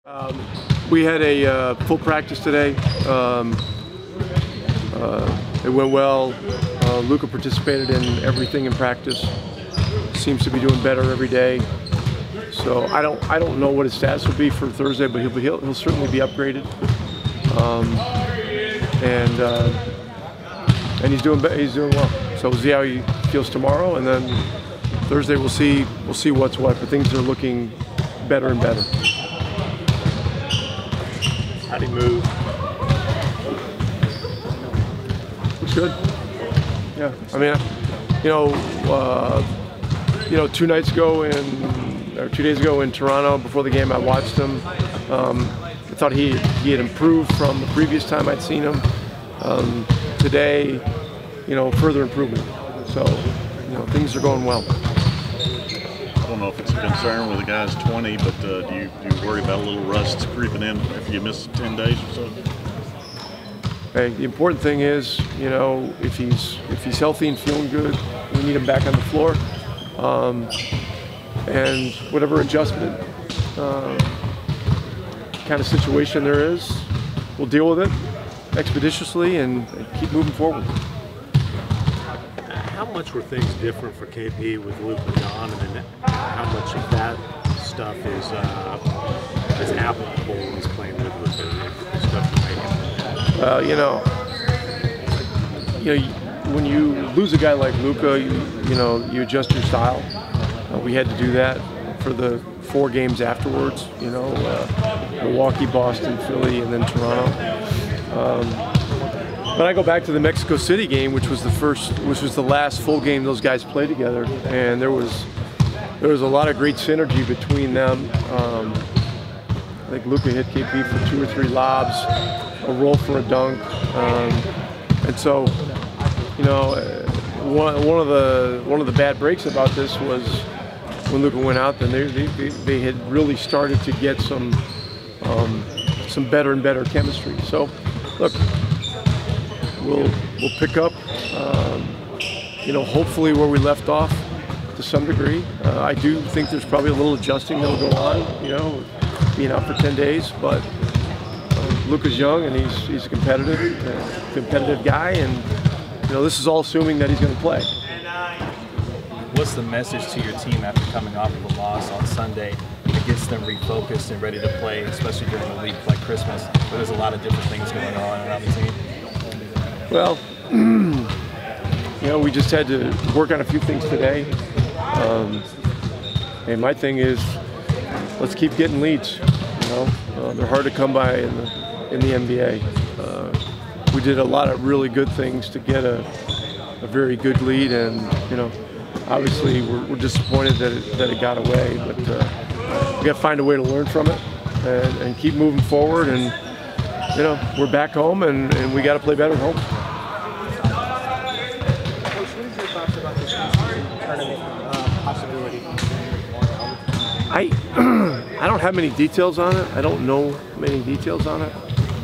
We had a full practice today. It went well. Luka participated in everything in practice. Seems to be doing better every day. So I don't know what his status will be for Thursday, but he'll certainly be upgraded. And he's doing well. So we'll see how he feels tomorrow, and then Thursday we'll see what's what. But things are looking better and better. How'd he move? Looks good. Yeah, I mean, two days ago in Toronto before the game, I watched him. I thought he had improved from the previous time I'd seen him. Today, further improvement. So, things are going well. I don't know if it's a concern with the guy's 20, but do you worry about a little rust creeping in if you miss 10 days or so? Hey, the important thing is, if he's healthy and feeling good, we need him back on the floor. And whatever adjustment kind of situation there is, we'll deal with it expeditiously and keep moving forward. How much were things different for KP with Luka Don, and then how much of that stuff is applicable when he's playing with Luka? When you lose a guy like Luka, you adjust your style. We had to do that for the 4 games afterwards. Milwaukee, Boston, Philly, and then Toronto. But I go back to the Mexico City game, which was the last full game those guys played together, and there was a lot of great synergy between them. I think Luka hit KP for 2 or 3 lobs, a roll for a dunk, and so one of the bad breaks about this was when Luka went out. Then they had really started to get some better and better chemistry. So look. We'll pick up, hopefully where we left off to some degree. I do think there's probably a little adjusting that'll go on, being out for 10 days. But Luka's young and he's a competitive guy, and this is all assuming that he's going to play. What's the message to your team after coming off of a loss on Sunday that gets them refocused and ready to play, especially during a week like Christmas, where there's a lot of different things going on around the team? Well, we just had to work on a few things today. And my thing is, let's keep getting leads. They're hard to come by in the NBA. We did a lot of really good things to get a very good lead, and obviously we're disappointed that it got away. But we got to find a way to learn from it and keep moving forward. And we're back home, and we got to play better at home. Coach, what is your thoughts about this tournament possibility? I don't have many details on it. I don't know many details on it.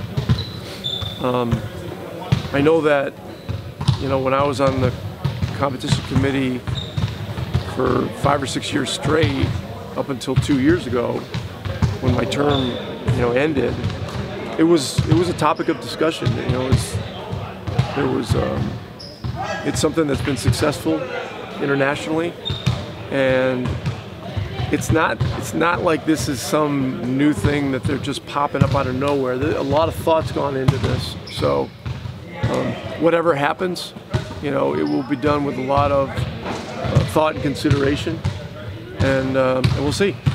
I know that when I was on the competition committee for 5 or 6 years straight, up until 2 years ago, when my term ended. It was a topic of discussion. It's something that's been successful internationally, and it's not like this is some new thing that they're just popping up out of nowhere. There's a lot of thought's gone into this. So whatever happens, it will be done with a lot of thought and consideration, and we'll see.